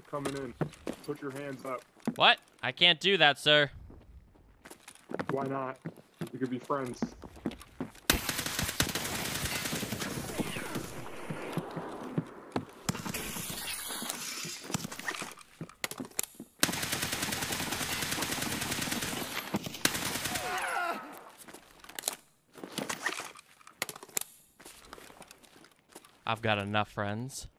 coming in. Put your hands up. What? I can't do that, sir. Why not? We could be friends. I've got enough friends.